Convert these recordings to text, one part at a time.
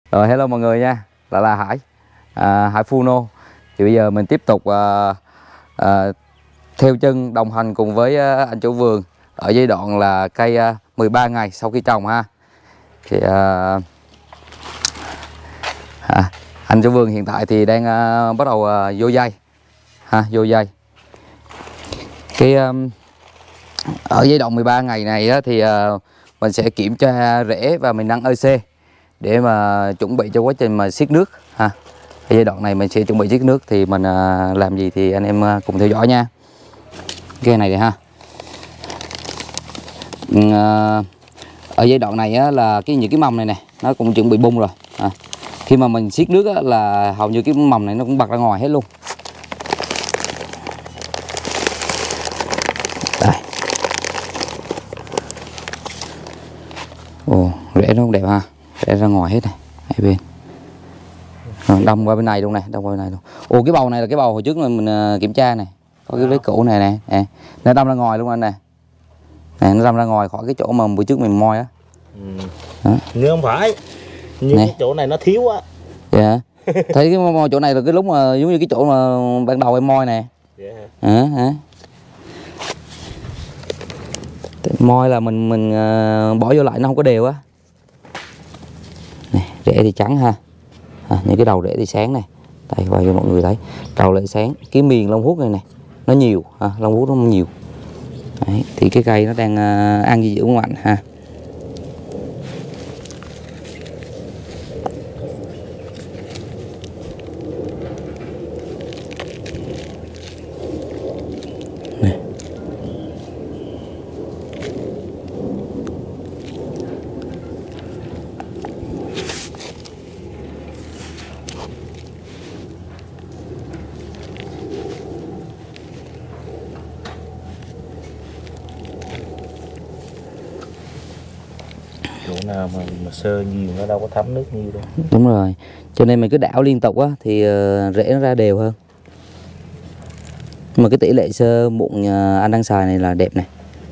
Rồi hello mọi người nha, là Hải, Hải Funo. Thì bây giờ mình tiếp tục theo chân đồng hành cùng với anh chủ vườn ở giai đoạn là cây 13 ngày sau khi trồng ha. Thì anh chủ vườn hiện tại thì đang bắt đầu vô dây ha, vô dây. Cái ở giai đoạn 13 ngày này á, thì mình sẽ kiểm tra rễ và mình nâng EC để mà chuẩn bị cho quá trình mà siết nước ha. Ở giai đoạn này mình sẽ chuẩn bị siết nước thì mình làm gì thì anh em cùng theo dõi nha. Cái này ha, ở giai đoạn này á, là những cái mầm này nè nó cũng chuẩn bị bung rồi. Khi mà mình siết nước á, là hầu như cái mầm này nó cũng bật ra ngoài hết luôn. Đây. Ồ, rễ nó cũng đẹp ha, rễ ra ngoài hết này, hai bên. Đâm qua bên này luôn này, đâm qua bên này luôn. Ồ, cái bầu này là cái bầu hồi trước mình kiểm tra này, có cái vết cũ này nè, nó đâm ra ngoài luôn anh này. Nè, nó đâm ra ngoài khỏi cái chỗ mà bữa trước mình moi á. Nhưng không phải, nhưng cái chỗ này nó thiếu á. Dạ. Thấy cái chỗ này là cái lúc mà giống như cái chỗ mà ban đầu em moi nè. Dạ. Moi là mình bỏ vô lại nó không có đều á. Rễ thì trắng ha. Những cái đầu rễ thì sáng này. Đây vào cho mọi người thấy. Đầu rễ sáng, cái miền lông hút này nó nhiều, lông hút nó nhiều. Đấy, thì cái cây nó đang ăn dinh dưỡng mạnh ha. Chỗ nào mà sơ nhiều nó đâu có thấm nước nhiều đâu. Đúng rồi, cho nên mình cứ đảo liên tục á thì rễ nó ra đều hơn. Nhưng mà cái tỷ lệ sơ mụn anh đang xài này là đẹp này.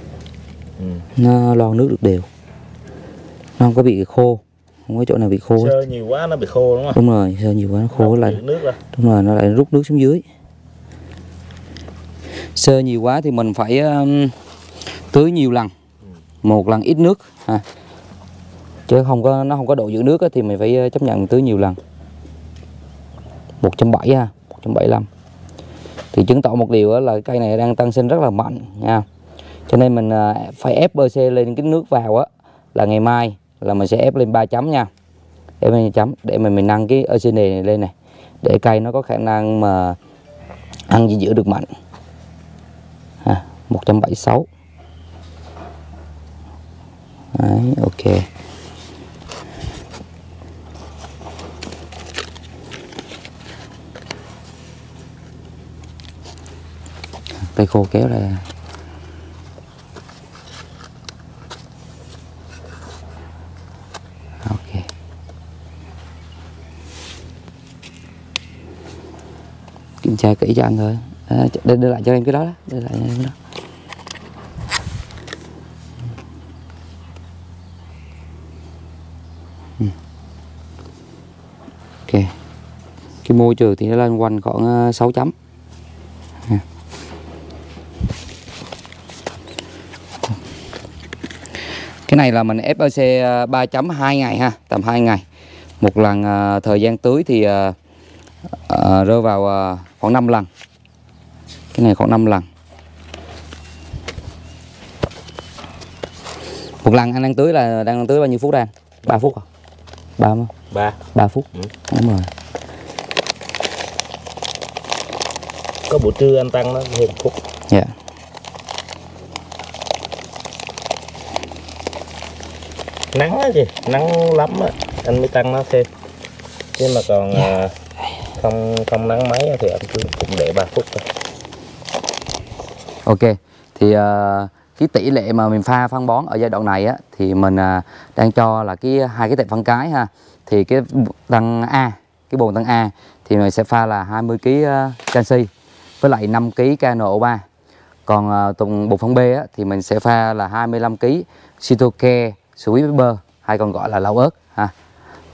Nó lon nước được đều, nó không có bị khô, không có chỗ nào bị khô. Sơ nhiều quá nó bị khô đúng không? Đúng rồi, sơ nhiều quá nó khô lại nước ra. Đúng rồi, nó lại rút nước xuống dưới. Sơ nhiều quá thì mình phải tưới nhiều lần, một lần ít nước ha. Chứ nó không có độ giữ nước á, thì mình phải chấp nhận tưới nhiều lần. 170 ha, 175. Thì chứng tỏ một điều là cây này đang tăng sinh rất là mạnh nha. Cho nên mình phải ép BC lên cái nước vào á, là ngày mai là mình sẽ ép lên 3 chấm nha. Ép lên chấm để mình nâng cái EC này lên này, để cây nó có khả năng mà ăn dinh dưỡng được mạnh. 176. Đấy, ok. Cây khô kéo ra. Ok. Kiểm tra kỹ cho anh thôi. Đưa lại cho em cái đó, đưa lại cho em cái đó. Ok. Cái môi trường thì nó lên quanh khoảng 6 chấm. Cái này là mình FEC 3 chấm 2 ngày ha, tầm 2 ngày. Một lần thời gian tưới thì rơi vào khoảng 5 lần. Cái này khoảng 5 lần. Một lần anh đang tưới là đang tưới bao nhiêu phút đang? 3 phút à? 3 phút. Đúng rồi. Có buổi trưa anh tăng nó thêm 1 phút. Dạ. Nắng á chị, nắng lắm á anh mới tăng nó thêm. Chứ mà còn không nắng mấy thì anh cũng để 3 phút thôi. Ok. Thì cái tỷ lệ mà mình pha phân bón ở giai đoạn này á, thì mình đang cho là hai cái tệp phân cái ha. Thì cái tăng A, cái bồn tăng A thì mình sẽ pha là 20 kg canxi với lại 5 kg KNO3. Còn bột phân B á, thì mình sẽ pha là 25 kg Cytocare Sweet Pepper, hay còn gọi là lau ớt ha.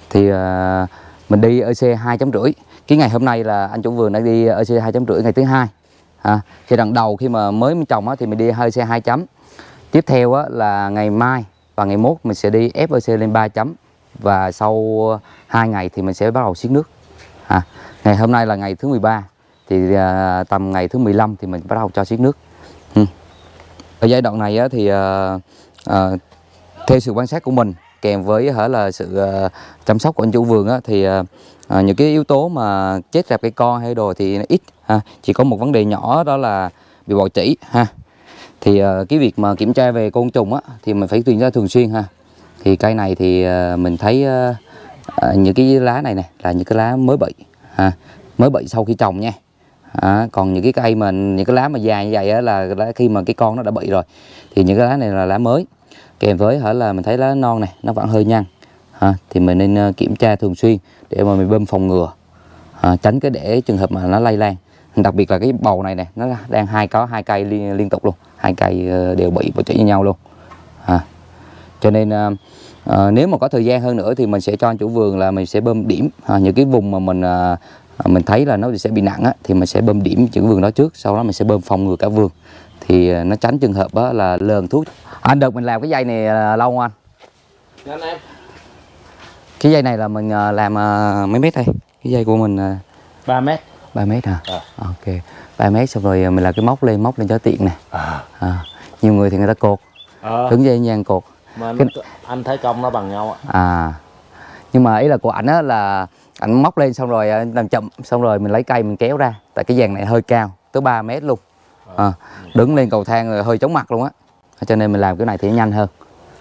thì mình đi EC 2.5. Cái ngày hôm nay là anh chủ vườn đã đi EC 2.5 ngày thứ hai. Giai đoạn đầu khi mà mới trồng thì mình đi EC 2 chấm. Tiếp theo là ngày mai và ngày mốt mình sẽ đi ép EC lên 3 chấm. Và sau 2 ngày thì mình sẽ bắt đầu xiết nước. Ngày hôm nay là ngày thứ 13, thì tầm ngày thứ 15 thì mình bắt đầu cho xiết nước. Ở giai đoạn này thì theo sự quan sát của mình kèm với là sự chăm sóc của anh chủ vườn thì những cái yếu tố mà chết rạp cây con hay đồ thì nó ít. Chỉ có một vấn đề nhỏ đó là bị bọ trĩ. Thì cái việc mà kiểm tra về côn trùng thì mình phải kiểm tra thường xuyên. Thì cây này thì mình thấy những cái lá này là những cái lá mới bị, mới bị sau khi trồng nha. Còn những cái cây mà những cái lá mà dài như vậy là khi mà cái con nó đã bị rồi. Thì những cái lá này là lá mới. Kèm với là mình thấy lá non này nó vẫn hơi nhăn. Thì mình nên kiểm tra thường xuyên để mà mình bơm phòng ngừa, tránh cái để trường hợp mà nó lây lan. Đặc biệt là cái bầu này nó đang có hai cây liên tục luôn, hai cây đều bị bọ trĩ như nhau luôn. Cho nên nếu mà có thời gian hơn nữa thì mình sẽ cho anh chủ vườn là mình sẽ bơm điểm những cái vùng mà mình thấy là nó sẽ bị nặng thì mình sẽ bơm điểm những vườn đó trước, sau đó mình sẽ bơm phòng ngừa cả vườn, thì nó tránh trường hợp là lờn thuốc. Anh đợt mình làm cái dây này lâu không anh? Anh em. Cái dây này là mình làm mấy mét đây? Cái dây của mình 3 mét. 3 mét hả? Ok, 3 mét xong rồi mình làm cái móc lên cho tiện nè. Nhiều người thì người ta cột, đứng dây nhang cột. Mà anh thấy công nó bằng nhau Nhưng mà ý là của ảnh là ảnh móc lên xong rồi làm chậm, xong rồi mình lấy cây mình kéo ra. Tại cái dàn này hơi cao, tới 3 mét luôn. Đứng lên cầu thang rồi hơi chóng mặt luôn cho nên mình làm cái này thì nhanh hơn.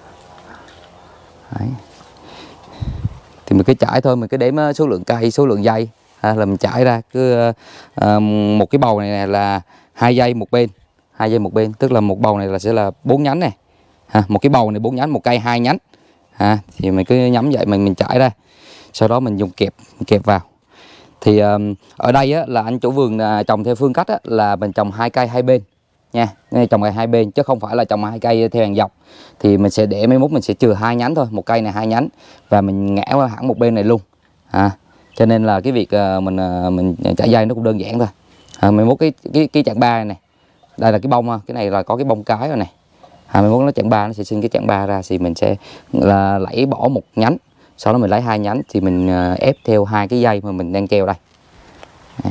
Đấy. Thì mình cứ chải thôi, mình cứ đếm số lượng cây, số lượng dây là mình chải ra. Cứ một cái bầu này là 2 dây một bên, 2 dây một bên, tức là một bầu này là sẽ là 4 nhánh này. Một cái bầu này 4 nhánh, một cây 2 nhánh. Thì mình cứ nhắm vậy mình chải ra. Sau đó mình dùng kẹp vào. Thì ở đây là anh chủ vườn trồng theo phương cách là mình trồng 2 cây hai bên nha. Trồng cây hai bên chứ không phải là trồng 2 cây theo hàng dọc. Thì mình sẽ để mấy mốt mình sẽ chừa 2 nhánh thôi, một cây này 2 nhánh và mình ngã qua hẳn một bên này luôn. Cho nên là cái việc mình chải dây nó cũng đơn giản thôi. Mấy mốt cái chặng ba này, đây là cái bông, cái này là có cái bông cái rồi này. Mấy mốt nó chặng ba nó sẽ sinh cái chặng ba ra thì mình sẽ là lấy bỏ một nhánh, sau đó mình lấy 2 nhánh thì mình ép theo 2 cái dây mà mình đang treo đây. Đấy.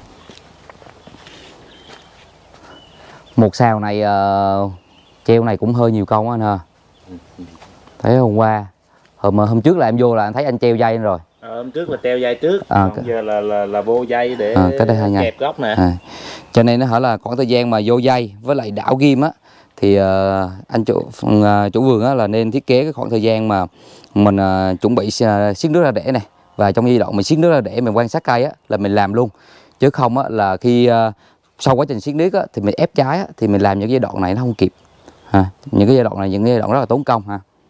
Một sào này treo này cũng hơi nhiều công anh ha. Thấy hôm trước là em vô là anh thấy anh treo dây rồi. Hôm trước là treo dây trước, còn giờ là vô dây để kẹp gốc nè. Cho nên nó hỏi là khoảng thời gian mà vô dây với lại đảo ghim thì anh chủ vườn là nên thiết kế cái khoảng thời gian mà mình chuẩn bị xiết nước ra rễ này, và trong giai đoạn mình xiết nước ra rễ mình quan sát cây là mình làm luôn, chứ không là khi sau quá trình xiết nước thì mình ép trái thì mình làm những giai đoạn này nó không kịp. Những cái giai đoạn này những giai đoạn rất là tốn công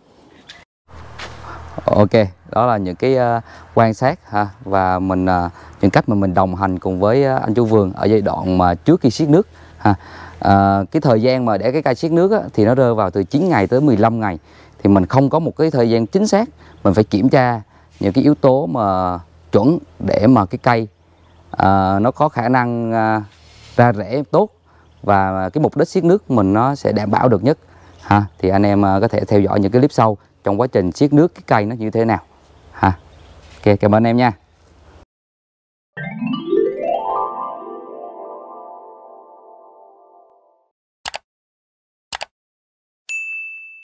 Ok, đó là những cái quan sát và mình những cách mà mình đồng hành cùng với anh chủ vườn ở giai đoạn mà trước khi xiết nước. Cái thời gian mà để cái cây xiết nước thì nó rơi vào từ 9 ngày tới 15 ngày. Thì mình không có một cái thời gian chính xác, mình phải kiểm tra những cái yếu tố mà chuẩn để mà cái cây nó có khả năng ra rễ tốt và cái mục đích xiết nước mình nó sẽ đảm bảo được nhất. Thì anh em có thể theo dõi những cái clip sau trong quá trình xiết nước cái cây nó như thế nào. Ok, cảm ơn em nha.